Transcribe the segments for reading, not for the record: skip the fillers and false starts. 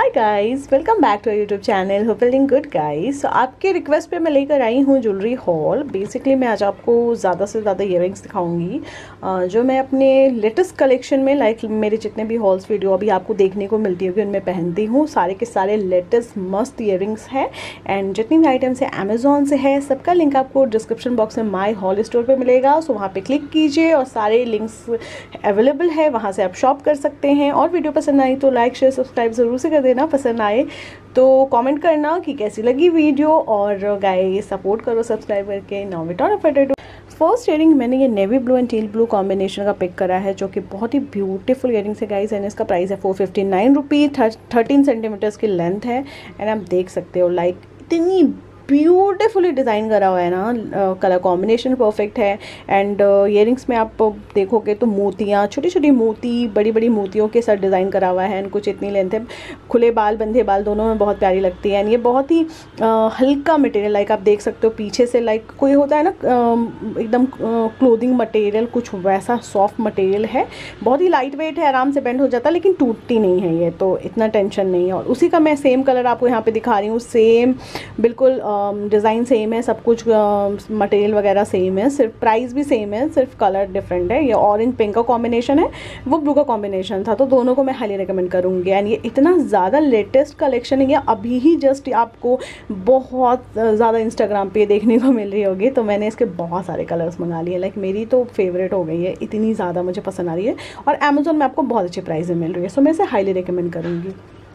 Hi guys, welcome back to YouTube channel hope feeling good guys. तो आपके request पे मैं लेकर आई हूँ ज्वेलरी हॉल। बेसिकली मैं आज आपको ज़्यादा से ज़्यादा ईयरिंग्स दिखाऊंगी जो मैं अपने लेटेस्ट कलेक्शन में मेरे जितने भी हॉल्स वीडियो अभी आपको देखने को मिलती होगी उनमें पहनती हूँ। सारे के सारे लेटेस्ट मस्त ईयरिंग्स हैं एंड जितनी भी आइटम्स है अमेजोन से है। सबका लिंक आपको डिस्क्रिप्शन बॉक्स में माई हॉल स्टोर पर मिलेगा। सो वहाँ पर क्लिक कीजिए और सारे लिंक्स अवेलेबल है, वहाँ से आप शॉप कर सकते हैं। और वीडियो पसंद आई तो लाइक शेयर सब्सक्राइब ज़रूर से कर देना। पसंद आए तो कमेंट करना कि कैसी लगी वीडियो और गाइस सपोर्ट करो सब्सक्राइब करके। Now without further ado, first earring मैंने ये navy blue and teal blue combination का पिक करा है जो कि बहुत ही ब्यूटीफुल ईयरिंग्स है गाइस। एंड इसका प्राइस है 459 रुपीज़। 13 सेंटीमीटर्स की लेंथ है एंड आप देख सकते हो लाइक इतनी ब्यूटीफुली डिज़ाइन करा हुआ है ना। कलर कॉम्बिनेशन परफेक्ट है एंड ईयरिंग्स में आप देखोगे तो मोतियाँ, छोटी छोटी मोती, बड़ी बड़ी मोतियों के साथ डिज़ाइन करा हुआ है एंड कुछ इतनी लेंथ है। खुले बाल बंधे बाल दोनों में बहुत प्यारी लगती है एंड ये बहुत ही हल्का मटेरियल, लाइक आप देख सकते हो पीछे से लाइक कोई होता है ना एकदम क्लोथिंग मटेरियल, कुछ वैसा सॉफ्ट मटेरियल है। बहुत ही लाइट वेट है, आराम से बेंड हो जाता है लेकिन टूटती नहीं है ये, तो इतना टेंशन नहीं है। और उसी का मैं सेम कलर आपको यहाँ पे दिखा रही हूँ। सेम बिल्कुल डिज़ाइन सेम है, सब कुछ मटेरियल वगैरह सेम है, सिर्फ प्राइस भी सेम है, सिर्फ कलर डिफरेंट है। ये ऑरेंज पिंक का कॉम्बिनेशन है, वो ब्लू का कॉम्बिनेशन था, तो दोनों को मैं हाईली रिकमेंड करूँगी। एंड ये इतना ज़्यादा लेटेस्ट कलेक्शन है, ये अभी ही जस्ट आपको बहुत ज़्यादा इंस्टाग्राम पे देखने को मिल रही होगी। तो मैंने इसके बहुत सारे कलर्स मंगा लिए, लाइक मेरी तो फेवरेट हो गई है, इतनी ज़्यादा मुझे पसंद आ रही है और अमेजोन में आपको बहुत अच्छे प्राइस में मिल रही है। सो मैं इसे हाईली रिकमेंड करूँगी।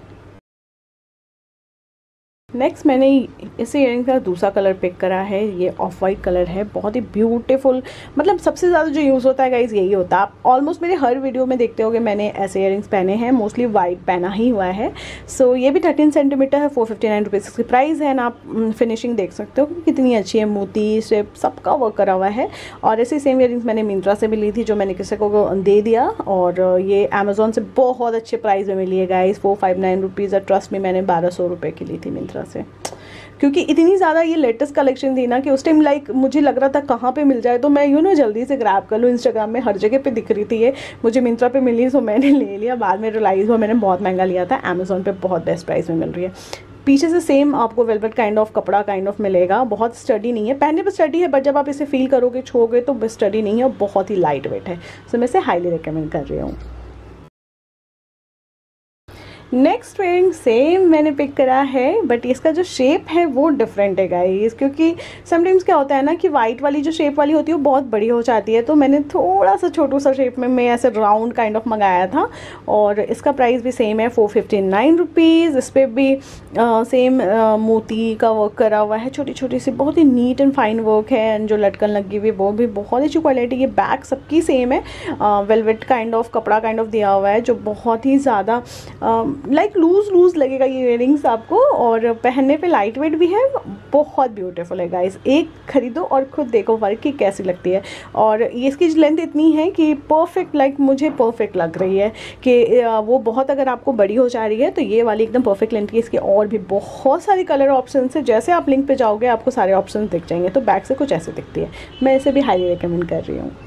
नेक्स्ट मैंने इस ईयरिंग का दूसरा कलर पिक करा है। ये ऑफ वाइट कलर है, बहुत ही ब्यूटीफुल। मतलब सबसे ज़्यादा जो यूज़ होता है गाइज यही होता है। आप ऑलमोस्ट मेरे हर वीडियो में देखते होगे मैंने ऐसे ईयरिंग्स पहने हैं, मोस्टली वाइट पहना ही हुआ है। सो ये भी 13 सेंटीमीटर है, 459 रुपीज़ इसकी प्राइस है। ना आप फिनिशिंग देख सकते हो कितनी अच्छी है, मोती से सबका वर्क करा हुआ है। और ऐसी सेम ईयरिंग्स मैंने मिंत्रा से भी ली थी जो मैंने किसी को दे दिया और ये अमेजोन से बहुत अच्छे प्राइस में मिली है गाइज, 459 रुपीज़। और ट्रस्ट में मैंने 1200 रुपये की ली थी मिंत्रा से, क्योंकि इतनी ज़्यादा ये लेटेस्ट कलेक्शन थी ना कि उस टाइम लाइक मुझे लग रहा था कहाँ पे मिल जाए तो मैं जल्दी से ग्रैब कर लूँ। इंस्टाग्राम में हर जगह पे दिख रही थी ये, मुझे मिंत्रा पे मिली तो मैंने ले लिया। बाद में रियलाइज़ हुआ मैंने बहुत महंगा लिया था, अमेजोन पे बहुत बेस्ट प्राइस में मिल रही है। पीछे से सेम आपको वेलवेट काइंड ऑफ कपड़ा काइंड ऑफ मिलेगा, बहुत स्टडी नहीं है, पहनने पर स्टडी है बट जब आप इसे फील करोगे छूओगे तो स्टडी नहीं है और बहुत ही लाइट वेट है। सो मैं इसे हाईली रिकमेंड कर रही हूँ। नेक्स्ट ईयरिंग सेम मैंने पिक करा है बट इसका जो शेप है वो डिफरेंट है गाइस, क्योंकि समटाइम्स क्या होता है ना कि वाइट वाली जो शेप वाली होती है वो बहुत बड़ी हो जाती है। तो मैंने थोड़ा सा छोटू सा शेप में मैं ऐसे राउंड काइंड ऑफ मंगाया था और इसका प्राइस भी सेम है, 459 रुपीज़। इस पर भी सेम मोती का वर्क करा हुआ है, छोटी छोटी सी बहुत ही नीट एंड फाइन वर्क है एंड जो लटकन लगी हुई वो भी बहुत अच्छी क्वालिटी की। बैक सबकी सेम है, वेलवेट काइंड ऑफ कपड़ा काइंड ऑफ दिया हुआ है जो बहुत ही ज़्यादा लाइक लूज लगेगा ये ईयरिंग्स आपको और पहनने पे लाइट वेट भी है, बहुत ब्यूटीफुल है गाइस। एक खरीदो और खुद देखो वर्क की कैसी लगती है। और ये इसकी लेंथ इतनी है कि परफेक्ट, लाइक मुझे परफेक्ट लग रही है कि वो बहुत अगर आपको बड़ी हो जा रही है तो ये वाली एकदम परफेक्ट लेंथ की। इसके और भी बहुत सारे कलर ऑप्शन है, जैसे आप लिंक पे जाओगे आपको सारे ऑप्शन दिख जाएंगे। तो बैक से कुछ ऐसे दिखती है, मैं इसे भी हाईली रिकमेंड कर रही हूँ।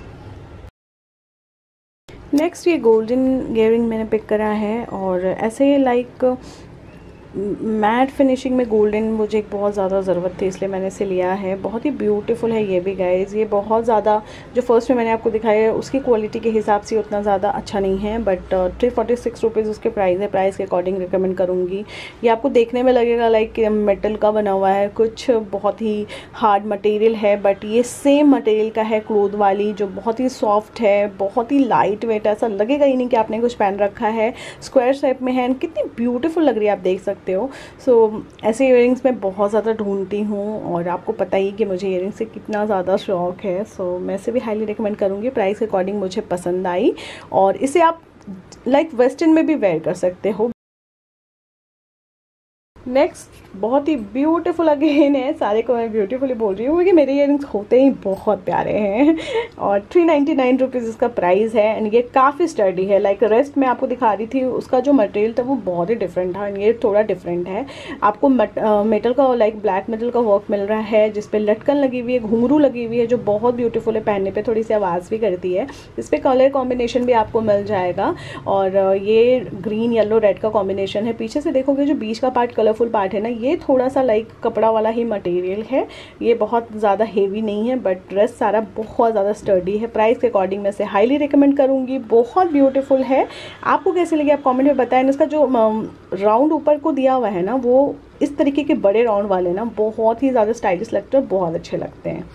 नेक्स्ट ये गोल्डन ईयरिंग मैंने पिक करा है और ऐसे लाइक मैट फिनिशिंग में गोल्डन मुझे एक बहुत ज़्यादा ज़रूरत थी इसलिए मैंने इसे लिया है। बहुत ही ब्यूटीफुल है ये भी गाइज। ये बहुत ज़्यादा जो फर्स्ट में मैंने आपको दिखाया है उसकी क्वालिटी के हिसाब से उतना ज़्यादा अच्छा नहीं है बट 346 रुपीज़ उसके प्राइस है। प्राइस के अकॉर्डिंग रिकमेंड करूँगी। ये आपको देखने में लगेगा लाइक मेटल का बना हुआ है, कुछ बहुत ही हार्ड मटेरियल है बट ये सेम मटेरियल का है क्लोथ वाली, जो बहुत ही सॉफ्ट है, बहुत ही लाइट वेट, ऐसा लगेगा ही नहीं कि आपने कुछ पहन रखा है। स्क्वायर शेप में है, कितनी ब्यूटीफुल लग रही है आप देख सकते हो। सो ऐसे ईयरिंग्स मैं बहुत ज़्यादा ढूंढती हूँ और आपको पता ही कि मुझे ईयरिंग्स से कितना ज़्यादा शौक है। सो मैं इसे भी हाईली रिकमेंड करूँगी। प्राइस के अकॉर्डिंग मुझे पसंद आई और इसे आप लाइक वेस्टर्न में भी वेयर कर सकते हो। नेक्स्ट बहुत ही ब्यूटीफुल अगेन है, सारे को मैं ब्यूटीफुली बोल रही हूँ क्योंकि मेरे इयरिंग्स होते ही बहुत प्यारे हैं। और 399 रुपीज़ इसका प्राइस है। एंड ये काफ़ी स्टडी है, लाइक रेस्ट मैं आपको दिखा रही थी उसका जो मटेरियल था वो बहुत ही डिफरेंट था, एंड ये थोड़ा डिफरेंट है। आपको मेटल का लाइक ब्लैक मेटल का वर्क मिल रहा है जिसपे लटकन लगी हुई है, घुंघरू लगी हुई है जो बहुत ब्यूटीफुल है, पहनने पर थोड़ी सी आवाज़ भी करती है। इस पर कलर कॉम्बिनेशन भी आपको मिल जाएगा और ये ग्रीन येलो रेड का कॉम्बिनेशन है। पीछे से देखोगे जो बीच का पार्ट कलरफुल पार्ट है ना, ये थोड़ा सा लाइक कपड़ा वाला ही मटेरियल है, ये बहुत ज़्यादा हेवी नहीं है, बट ड्रेस सारा बहुत ज़्यादा स्टर्डी है। प्राइस के अकॉर्डिंग मैं इसे हाईली रिकमेंड करूँगी, बहुत ब्यूटीफुल है। आपको कैसे लगी आप कमेंट में बताएं। इसका जो राउंड ऊपर को दिया हुआ है ना, वो इस तरीके के बड़े राउंड वाले ना बहुत ही ज़्यादा स्टाइलिश लगते हैं और बहुत अच्छे लगते हैं।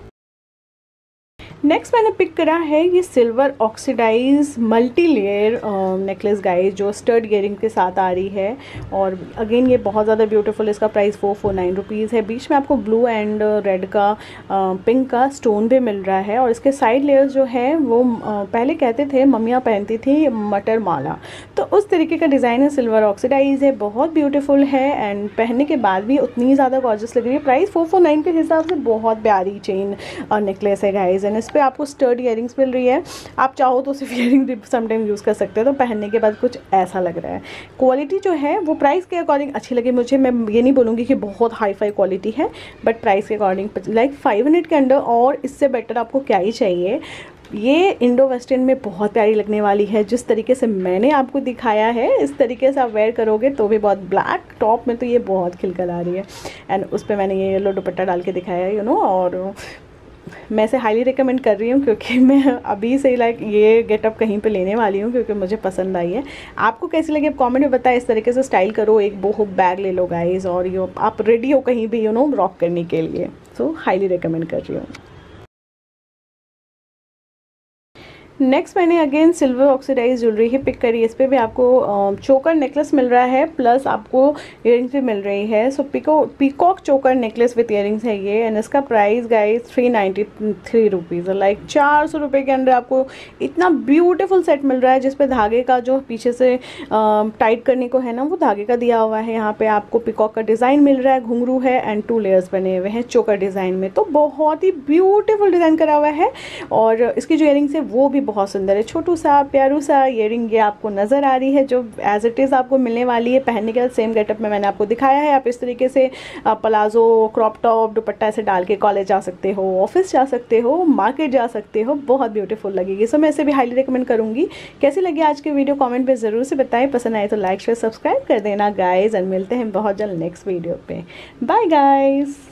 नेक्स्ट मैंने पिक करा है ये silver oxidised multi layer necklace guys, जो स्टड ईयरिंग के साथ आ रही है। और अगेन ये बहुत ज़्यादा ब्यूटीफुल, इसका प्राइस 449 रुपीज़ है। बीच में आपको ब्लू एंड रेड का पिंक का स्टोन भी मिल रहा है। और इसके साइड लेयर्स जो है वो पहले कहते थे मम्मियाँ पहनती थी मटर माला, तो उस तरीके का डिज़ाइन है। सिल्वर ऑक्सीडाइज है, बहुत ब्यूटीफुल है एंड पहनने के बाद भी उतनी ज़्यादा गॉर्जियस लग रही है। प्राइस 449 के हिसाब से बहुत प्यारी चेन और नेकलेस है गाइज। एंड पे आपको स्टर्ड इयरिंग्स मिल रही है, आप चाहो तो सिर्फ इयरिंग भी समटाइम यूज़ कर सकते हो, तो पहनने के बाद कुछ ऐसा लग रहा है। क्वालिटी जो है वो प्राइस के अकॉर्डिंग अच्छी लगी मुझे, मैं ये नहीं बोलूँगी कि बहुत हाई फाई क्वालिटी है, बट प्राइस के अकॉर्डिंग लाइक 500 के अंडर और इससे बेटर आपको क्या ही चाहिए। ये इंडो वेस्टर्न में बहुत प्यारी लगने वाली है, जिस तरीके से मैंने आपको दिखाया है इस तरीके से आप वेयर करोगे तो भी बहुत, ब्लैक टॉप में तो ये बहुत खिलकर आ रही है। एंड उस पर मैंने ये येलो दुपट्टा डाल के दिखाया है और मैं इसे हाईली रिकमेंड कर रही हूँ क्योंकि मैं अभी से लाइक ये गेटअप कहीं पे लेने वाली हूँ क्योंकि मुझे पसंद आई है। आपको कैसी लगी आप कमेंट में बताएं। इस तरीके से स्टाइल करो, एक बोहो बैग ले लो गाइज और ये आप रेडी हो कहीं भी रॉक करने के लिए, सो हाईली रिकमेंड कर रही हूँ। नेक्स्ट मैंने अगेन सिल्वर ऑक्सीडाइज ज्वेलरी ही पिक करी। इस पर भी आपको चोकर नेकलेस मिल रहा है, प्लस आपको इयरिंग्स भी मिल रही है। So peacock choker necklace with earrings है ये। एंड इसका प्राइस गाइस 393 रुपीज़, लाइक 400 रुपये के अंदर आपको इतना ब्यूटीफुल सेट मिल रहा है, जिस पे धागे का जो पीछे से टाइट करने को है ना, वो धागे का दिया हुआ है। यहाँ पे आपको पीकॉक का डिज़ाइन मिल रहा है, घुंघरू है एंड 2 लेयर्स बने हुए हैं चोकर डिज़ाइन में, तो बहुत ही ब्यूटीफुल डिज़ाइन करा हुआ है। और इसकी जो इयरिंग्स है वो भी बहुत सुंदर है, छोटू सा प्यारू सा इयरिंग ये आपको नज़र आ रही है, जो एज इट इज़ आपको मिलने वाली है। पहनने के बाद सेम गेटअप में मैंने आपको दिखाया है, आप इस तरीके से प्लाजो, क्रॉप टॉप, दुपट्टा ऐसे डाल के कॉलेज जा सकते हो, ऑफिस जा सकते हो, मार्केट जा सकते हो, बहुत ब्यूटीफुल लगेगी। सो मैं इसे भी हाईली रिकमेंड करूँगी। कैसी लगी आज की वीडियो कॉमेंट में ज़रूर से बताएं, पसंद आए तो लाइक शेयर सब्सक्राइब कर देना गाइज, एंड मिलते हैं बहुत जल्द नेक्स्ट वीडियो पे। Bye guys.